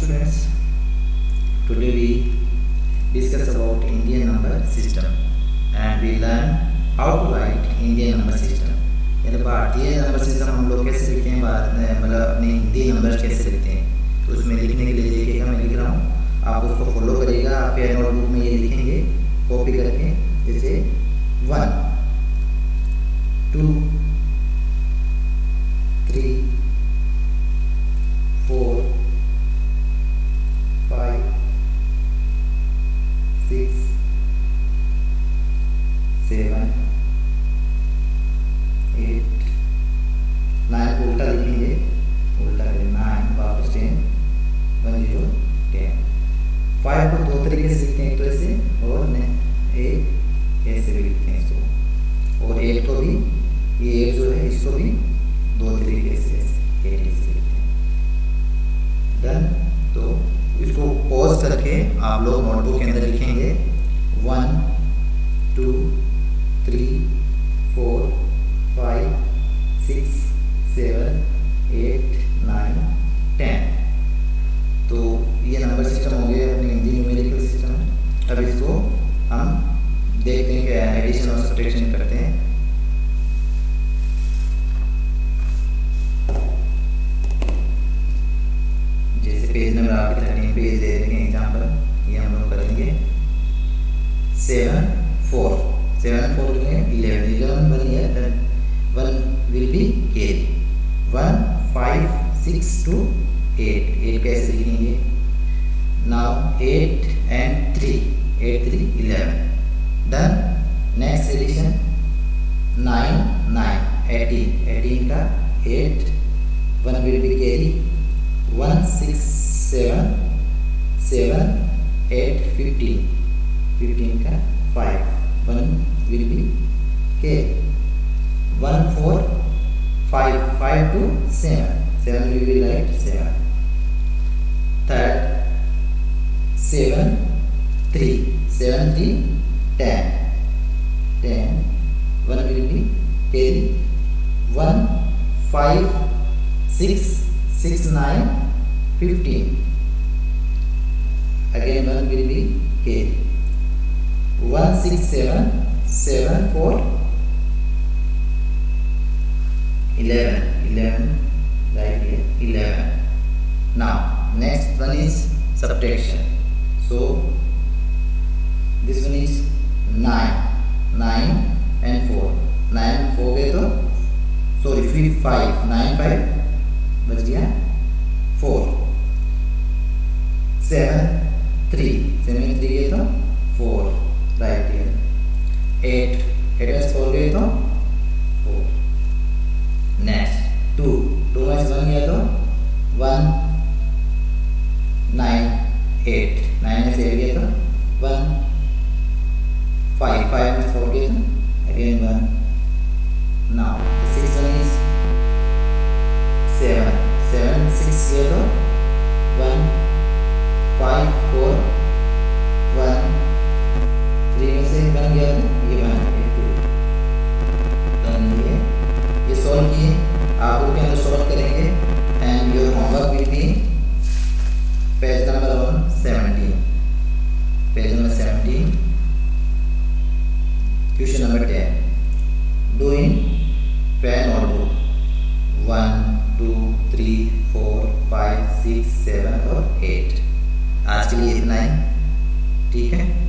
students, today we discuss about Indian number system and we learn how to write Indian number system. यानी भारतीय number system हम लोग कैसे लिखते हैं, मतलब अपने हिंदी नंबर कैसे लिखते हैं, तो उसमें लिखने के लिए देखिएगा मैं लिख रहा हूँ, आप उसको फॉलो करिएगा। आप फिर नोटबुक में ये लिखेंगे कॉपी करके, जैसे 1 2 3 4 5 6 7 8 9 को उल्टा लिखेंगे, उल्टा करें 9 वापस 10 1 0 10। 5 को दो तरीके से लिखते हैं, एक तो ऐसे और एक ऐसे भी लिखते हैं इसको, और 8 को भी, ये 8 जो है इसको भी दो तरीके से ऐसे लिखते हैं। डन। तो इसको पॉज करके आप लोग नोटबुक के अंदर लिखेंगे 1 2 3 4 5 6 7 8 9 10। तो ये नंबर सिस्टम हो गया अपने हिंदी न्यूमेरिकल सिस्टम। अब इसको हम देखते हैं कि एडिशन और सब्ट्रैक्शन करते हैं। जैसे पेज नंबर आपके 13 पेज दे रहे हैं एग्जाम्पल, ये हम लोग करेंगे 7 4 7 4 11 11 1 है, then 1 will be carry 1 5 6 2 8 8 कैसे लिखेंगे? now 8 and 3 8 3 11 done। next addition 9 9 18 18 का 8 1 will be carry 1 6 7 7 8 15 15 का 5 1 will be carry 1 4 5 5 to 7 7 will be right 7। third 7 3 7 3 10 10 1 will be carry 1 5 6 6 9 15 again 1 will be carry 1 6 7 7 4 11 11 right here 11। now next one is subtraction, so this one is 9 9 and 4 9 4 गए तो sorry 5 9 5 बच गया 4 7 3 7 3 गए तो 4 right here 8 8 में 4 गए तो 4। next 2 2 में 1 गया तो 1 9 8 9 में 8 गया तो 1 5 5 में 4 गया तो again 1। now the sixth one is 7 7 6 गया तो 1 5 4 1 3 में से 1 गया तो ये 1 ये 2 डन। ये सॉल्व किए, आप उसके अंदर सॉल्व करेंगे and your homework will be page number 17 page number 17 question number 10 do in pen notebook 1 2 3 4 5 6 7 और 8। आज के लिए इतना ही, ठीक है।